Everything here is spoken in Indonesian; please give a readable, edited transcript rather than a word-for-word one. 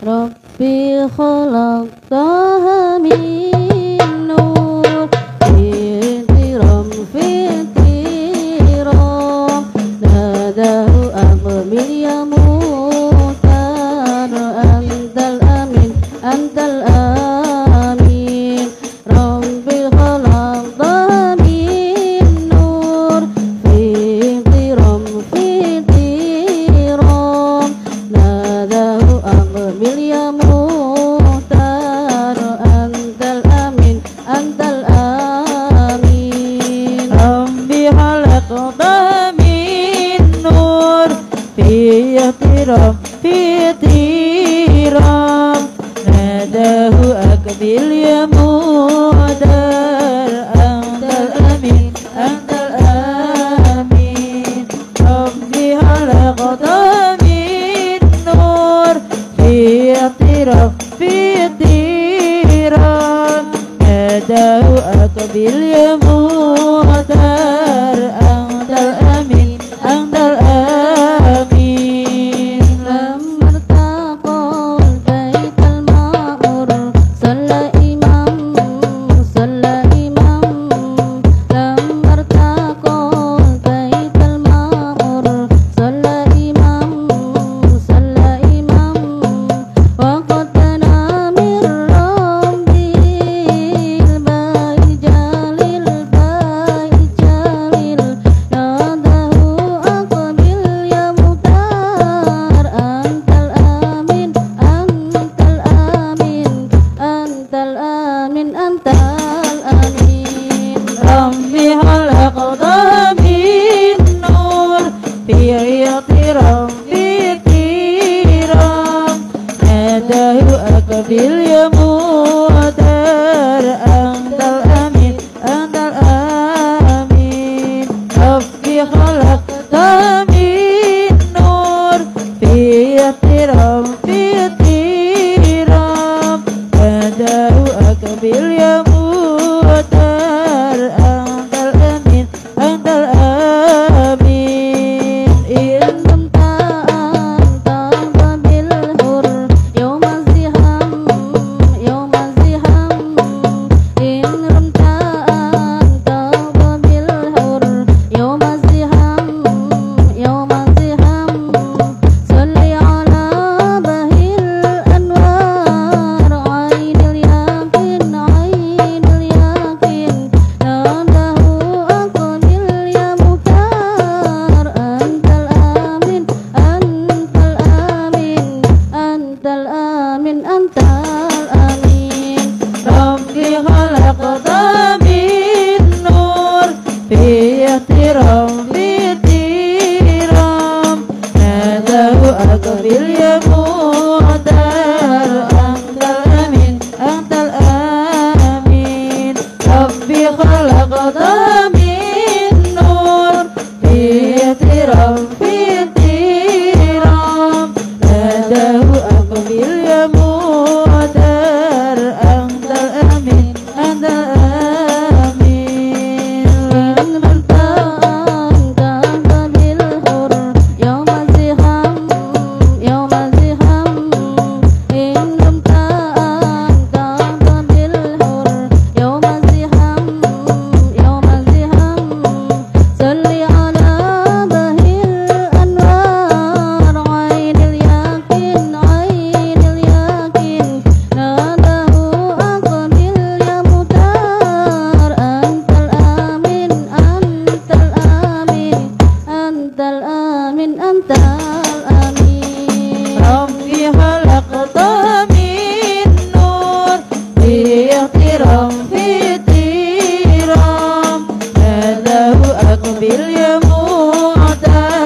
Rabbi khalaqtaha min nur fitiram fitiram nadahu aqbil ya mutar antal amin antal amin Rabbi khalaqtaha min nur fitiram fitiram nadahu aqbil ya mutar antal amin antal amin Rabbi khalaqtaha min nur fitiram fitiram nadahu aqbil ya mutar antal amin antal amin Rabbi khalaqtaha min nur fitiram fitiram nadahu aqbil ya mutar antal amin antal amin لما ارتقى البيت المعمور صلى إمام لما ارتقى البيت المعمور صلى إمام وقد دنا من ربه البيت جليل ناده أقبل يا مختار أنت الآمن أنت الآمن أنت الآمن أنت الآمن Rabbi khalaqtaha min nur fitiram fitiram nadahu aqbil ya mutar antal amin antal amin Rabbi khalaqtaha min nur fitiram fitiram nadahu aqbil ya mutar antal amin antal amin إن رمت أنت بالهر يوم الزحام إن رمت أنت بالهر يوم الزحام صل على بهي الأنوار عين اليقين ناده أقبل يا مختار أنت الآمن أنت الآمن أنت الآمن أنت الآمن Rabbi khalaqtaha min nur fitiram fitiram nadahu aqbil ya mutar antal amin antal amin Rabbi khalaqtaha min nur fitiram fitiram nadahu aqbil ya mutar antal amin antal amin إن رمت أنت بالهر يوم الزحام إن رمت أنت بالهر يوم الزحام صل على بهي الأنوار عين اليقين ناده أقبل يا مختار أنت الآمن أنت الآمن أنت الآمن أنت الآمن Rabbi khalaqtaha min nur fitiram fitiram nadahu aqbil ya mutar